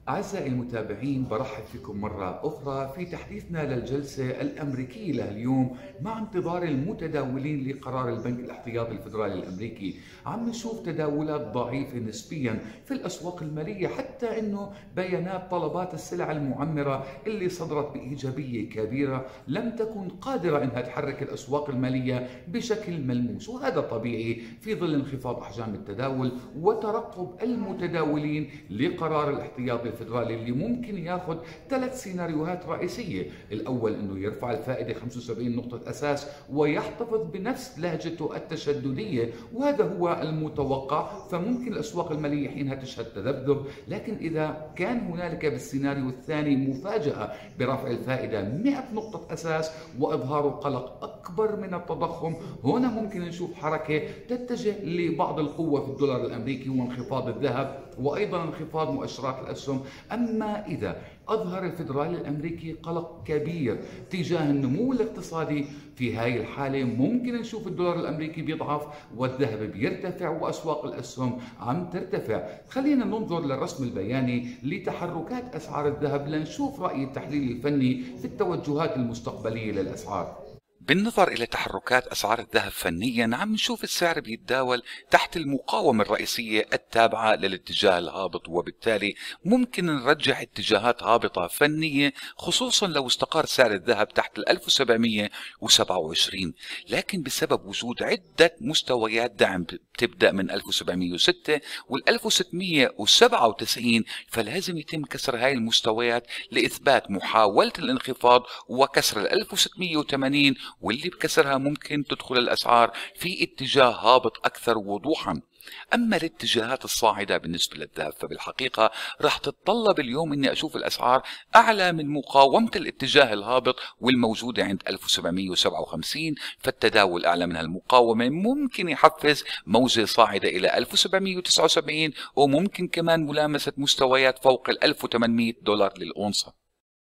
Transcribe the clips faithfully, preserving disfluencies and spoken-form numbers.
أعزائي المتابعين، برحب فيكم مرة أخرى في تحديثنا للجلسة الأمريكية لليوم مع انتظار المتداولين لقرار البنك الاحتياطي الفدرالي الأمريكي. عم نشوف تداولات ضعيفة نسبيا في الأسواق المالية، حتى أنه بيانات طلبات السلع المعمرة اللي صدرت بإيجابية كبيرة لم تكن قادرة أنها تحرك الأسواق المالية بشكل ملموس، وهذا طبيعي في ظل انخفاض أحجام التداول وترقب المتداولين لقرار الاحتياطي الفدرالي اللي ممكن ياخذ ثلاث سيناريوهات رئيسيه. الاول انه يرفع الفائده خمسة وسبعين نقطه اساس ويحتفظ بنفس لهجته التشدديه، وهذا هو المتوقع، فممكن الاسواق الماليه حينها تشهد تذبذب. لكن اذا كان هنالك بالسيناريو الثاني مفاجاه برفع الفائده مئة نقطه اساس واظهار قلق اكبر من التضخم، هنا ممكن نشوف حركه تتجه لبعض القوه في الدولار الامريكي وانخفاض الذهب وايضا انخفاض مؤشرات الاسهم. اما اذا اظهر الفدرالي الامريكي قلق كبير تجاه النمو الاقتصادي، في هاي الحاله ممكن نشوف الدولار الامريكي بيضعف والذهب بيرتفع واسواق الاسهم عم ترتفع. خلينا ننظر للرسم البياني لتحركات اسعار الذهب لنشوف راي التحليل الفني في التوجهات المستقبليه للاسعار. بالنظر إلى تحركات أسعار الذهب فنيا، عم نشوف السعر بيتداول تحت المقاومة الرئيسية التابعة للاتجاه الهابط، وبالتالي ممكن نرجح اتجاهات هابطة فنية، خصوصا لو استقر سعر الذهب تحت ال ألف وسبعمئة وسبعة وعشرين. لكن بسبب وجود عدة مستويات دعم بتبدأ من ألف وسبعمئة وستة وال ألف وستمئة وسبعة وتسعين، فلازم يتم كسر هاي المستويات لإثبات محاولة الانخفاض وكسر ال ألف وستمئة وثمانين، واللي بكسرها ممكن تدخل الأسعار في اتجاه هابط أكثر وضوحا. أما الاتجاهات الصاعدة بالنسبة للذهب فبالحقيقة راح تتطلب اليوم أني أشوف الأسعار أعلى من مقاومة الاتجاه الهابط والموجودة عند ألف وسبعمئة وسبعة وخمسين، فالتداول أعلى من المقاومة ممكن يحفز موجة صاعدة إلى ألف وسبعمئة وتسعة وسبعين، وممكن كمان ملامسة مستويات فوق ال ألف وثمانمئة دولار للأونصة.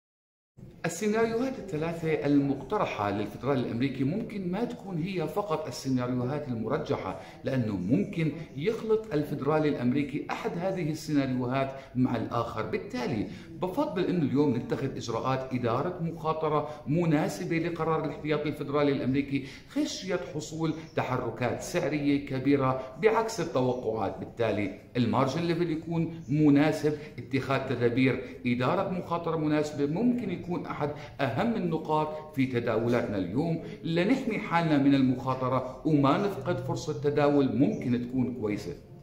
السيناريوهات الثلاثة المقترحة للفدرالي الأمريكي ممكن ما تكون هي فقط السيناريوهات المرجحة، لأنه ممكن يخلط الفدرالي الأمريكي أحد هذه السيناريوهات مع الآخر. بالتالي بفضل أنه اليوم نتخذ إجراءات إدارة مخاطرة مناسبة لقرار الاحتياطي الفدرالي الأمريكي خشية حصول تحركات سعرية كبيرة بعكس التوقعات. بالتالي المارجن ليفل يكون مناسب، اتخاذ تدابير إدارة مخاطرة مناسبة ممكن يكون أحد أهم النقاط في تداولاتنا اليوم لنحمي حالنا من المخاطرة وما نفقد فرصة تداول ممكن تكون كويسة.